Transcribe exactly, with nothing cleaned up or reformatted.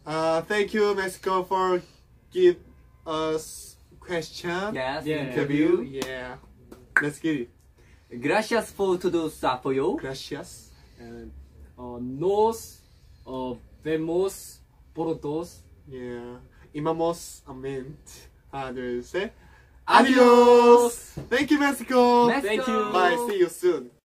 Uh, thank you, Mexico, for give us question. Yes, Yeah. Interview. Yeah. Let's get it. Gracias por todo su apoyo. Gracias. And uh, nos uh, vemos prontos. Yeah. Imamos amen. 하나, 둘, 셋. Adios. Thank you, Mexico. Mexico. Thank you. Bye. See you soon.